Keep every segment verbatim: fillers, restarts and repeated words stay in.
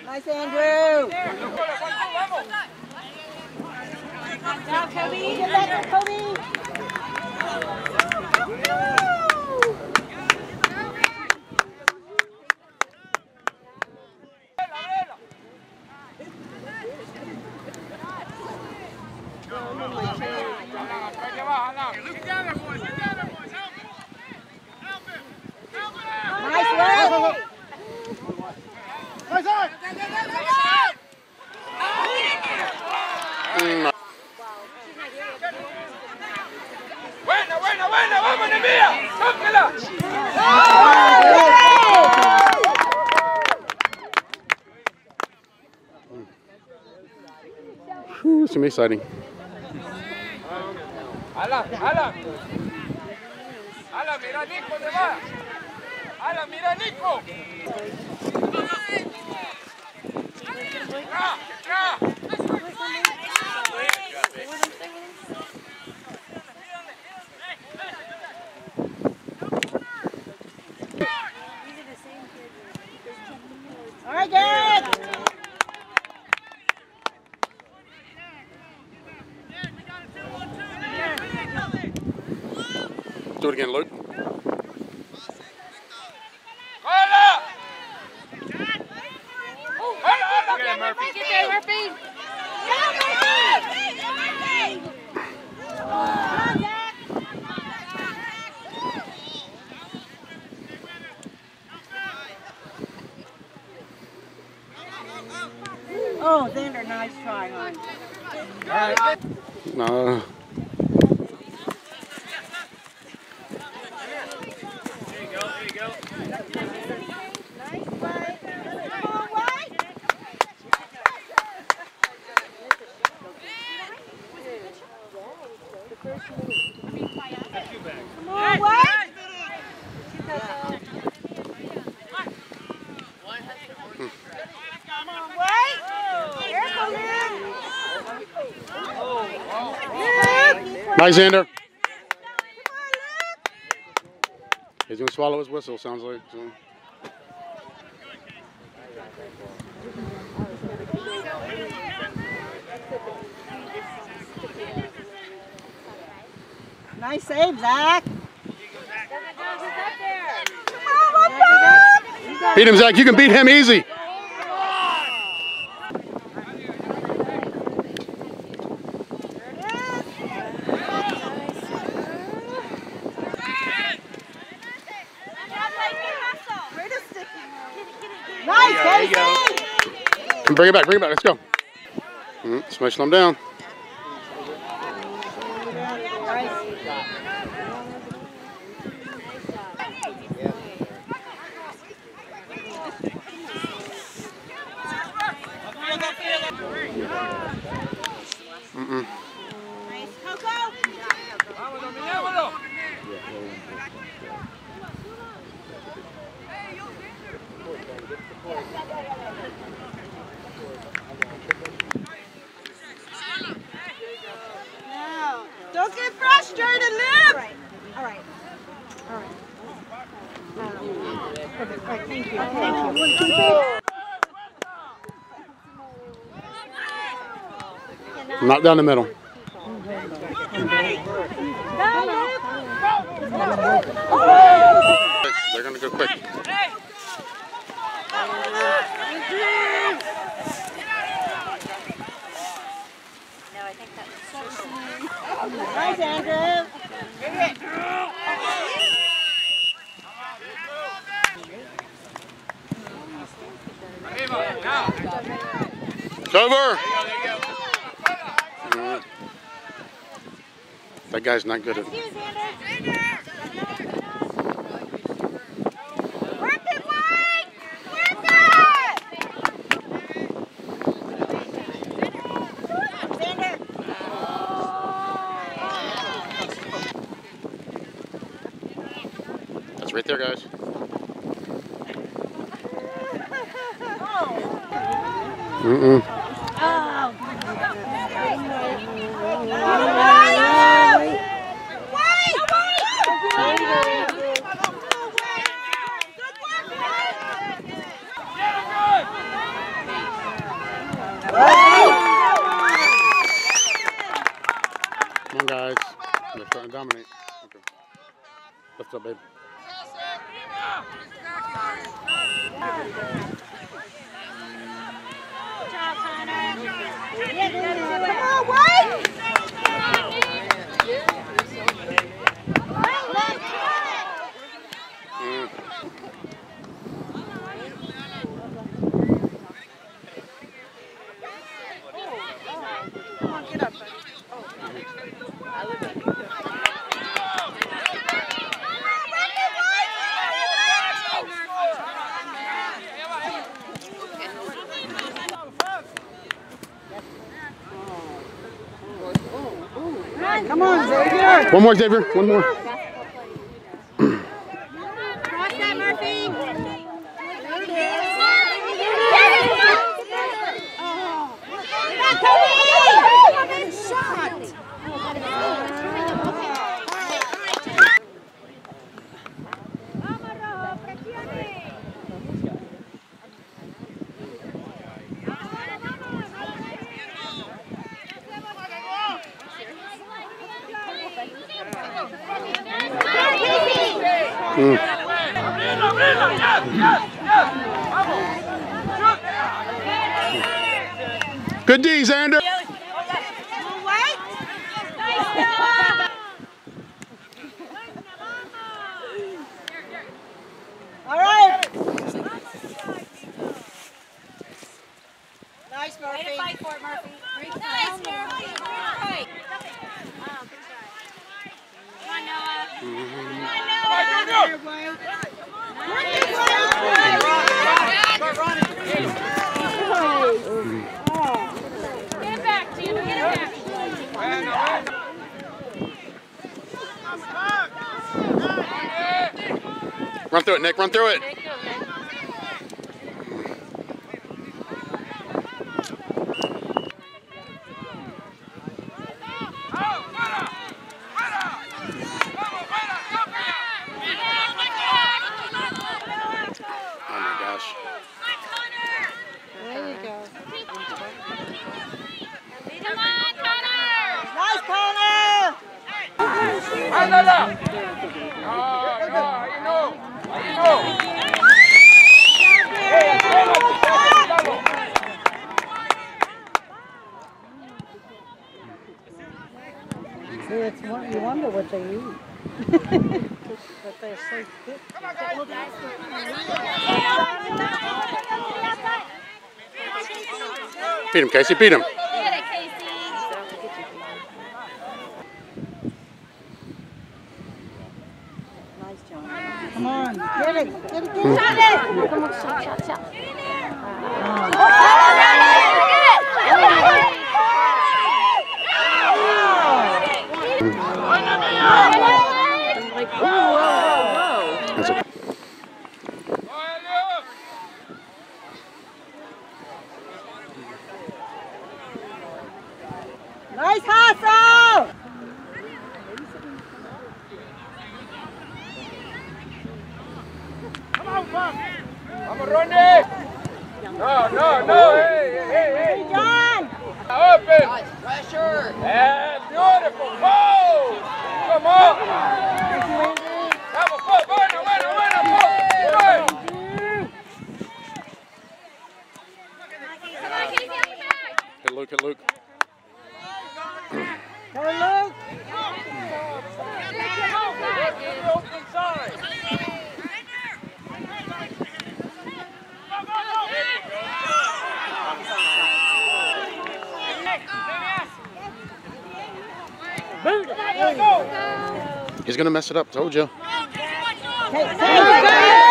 Nice, Andrew. Down, Kobe. Get back there, Kobe. Nice work. Buena, buena, buena, vamos, Nemia, tócala. Whew, it's gonna be exciting. Ala, ala. Ala, mira Nico, ¿dónde va? Ala, mira Nico. Tra, tra. All right, Dad. Do it again, Luke. Hola. Murphy. Get there, Murphy. Oh, Xander, nice try, hon. All right. No. Come on, White. Come on, White. Careful, Luke. Nice, Xander. He's gonna swallow his whistle, sounds like. So. Nice save, Zach. Beat him, Zach. You can beat him easy. Nice, Casey. Bring it back. Bring it back. Let's go. Mm, smash them down. Mm-mm. Nice, Coco. Vámonos, mirámoslo. No, don't get frustrated, Liv. All right, all right, all right. Perfect. All right, thank you. Thank you. Keep it. Not down the middle. They're gonna go quick. Nice, Andrew. It's over. Mm. That guy's not good at it. Work it, Mike! Work it! Xander. That's right there, guys. Mm-mm. Oh. They're trying to dominate. Okay. Lift up, babe. Come on, White! Mm. Come on, get up, buddy. Come on, Xavier. One more, Xavier. One more. Cross that, Murphy. There it is. Mm. Good D, Xander. All right. Nice, Murphy. Way to fight for it, Murphy. Great nice, Murphy. Right. Come on, Noah. Come on, Noah. Get it back, Tanner. Get it back. Run through it, Nick. Run through it. ¡Ándala! No, no, ahí no. Ahí no. ¡Eh, espérate! See, it's one, you wonder what they eat. But they're so thick. Beat him, Casey. Beat him. Get it, Casey. Nice, John. Come on. Get it. Get it. Get it. Shot it. Come on, shot, shot, shot. Like, whoa, whoa, whoa, That's okay. Nice hustle! Vamos, Ronnie! No, no, no! Hey, hey, hey! Hey, John! Open! Pressure! And beautiful! Go! Come on! Vamos, go! Bueno, bueno, bueno! Go! Come on, Casey, on your back. Hit Luke. Hit Luke. Go, Luke! Open side! He's gonna mess it up. Told you. Hey, hey,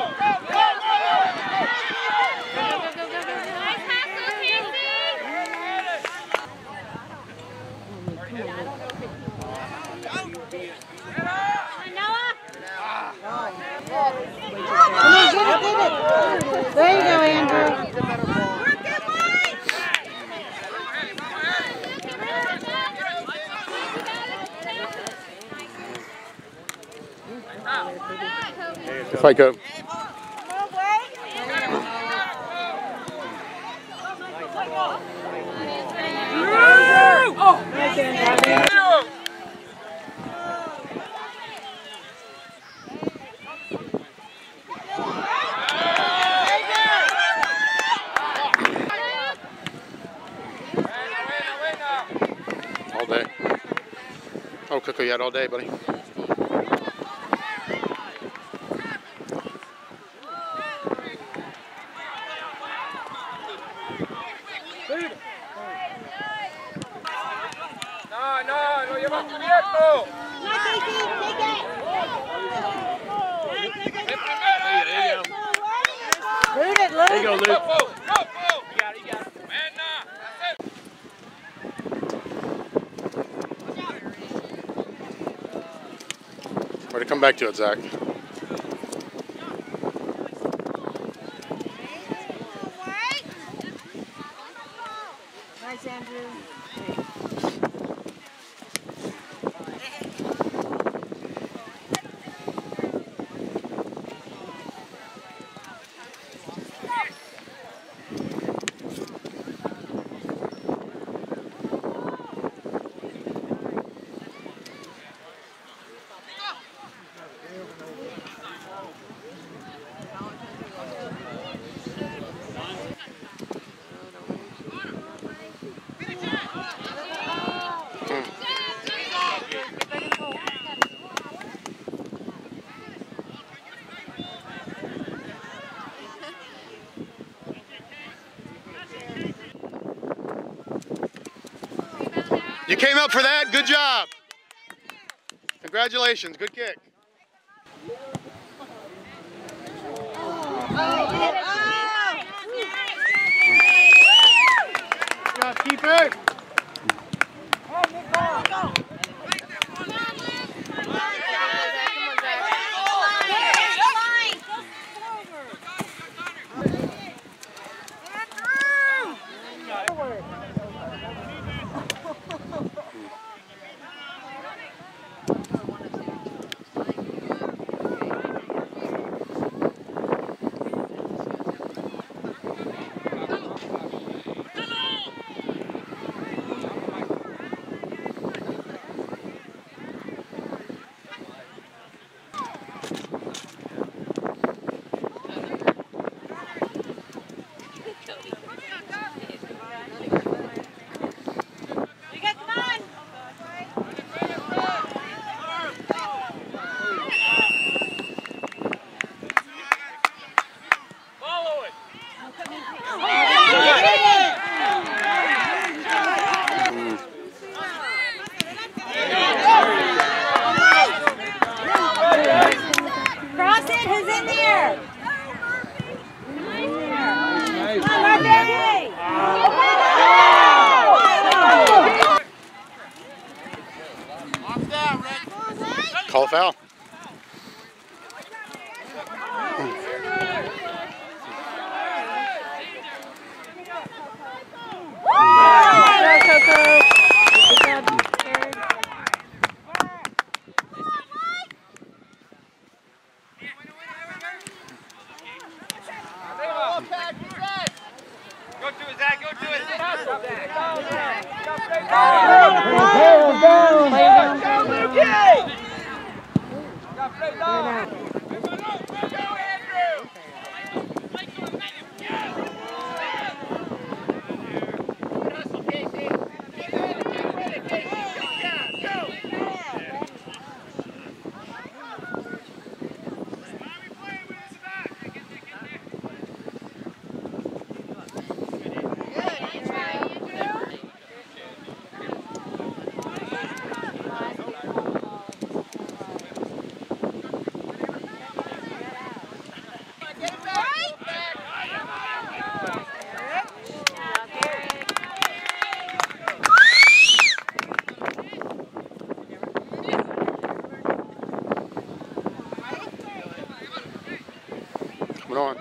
there you go, Andrew. If I go. tackle you had all day, buddy. No, no, lo llevas cubierto. El primero. Root it, Luke. There you go, Luke. Go, go, go. You got it, you got it. Buena. Way to come back to it, Zach. Nice, Andrew. You came up for that. Good job. Congratulations. Good kick. Good job, keeper. Call a foul. Go to it, Zach. Go to it. Play down. Come on.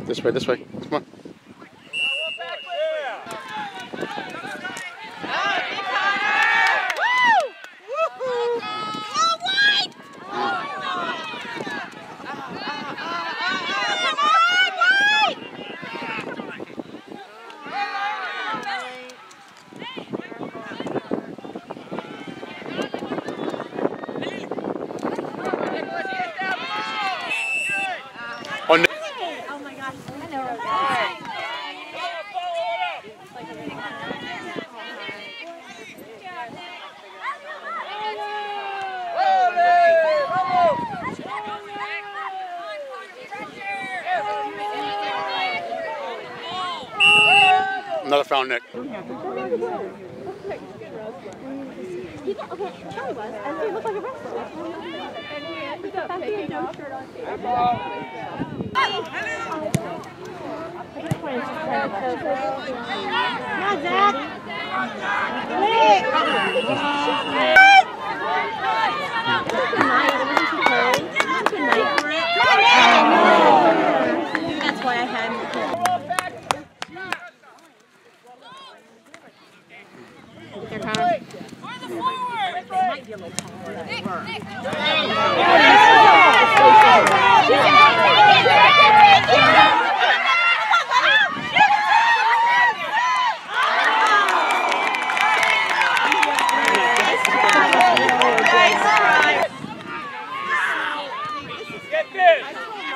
This way, this way. Come on. Oh, no. Oh my gosh, I know. Another foul, Nick. People, okay, Charlie was, and he looked like a wrestler. And he ended up taking no shirt on T V. Not Zach. That's why I had him. They're coming. Might be a little taller. Get this!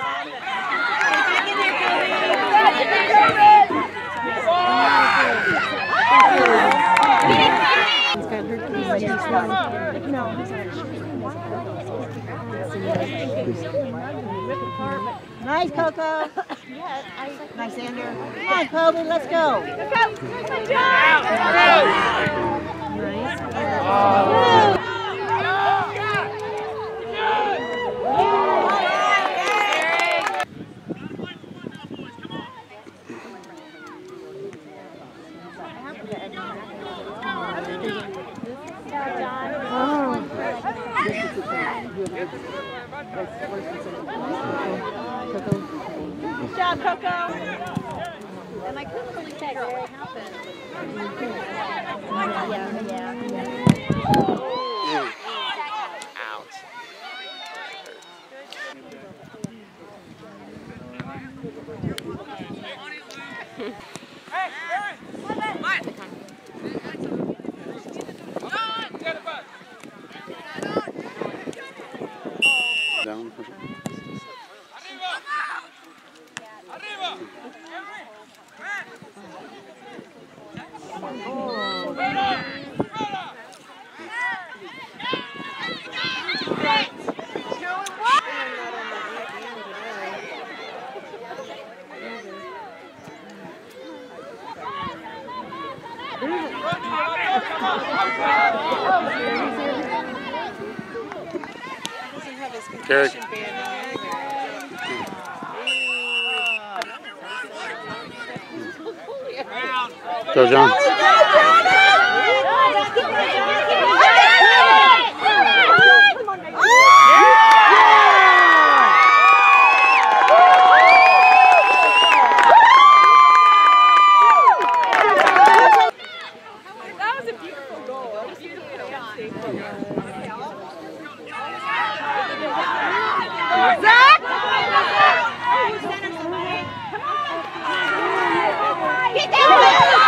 Nice, Coco. Nice, Andrew. Come on, Kobe, let's go. Good job, Coco. And I couldn't really figure out what happened. Yeah, yeah. Down. Carrie. Go, John. That was a beautiful goal. That was beautiful. Zach! Get down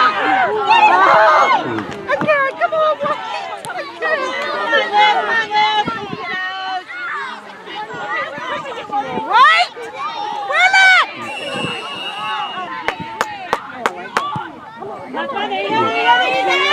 there! Okay, come on, boy. Right? Will it? Not funny.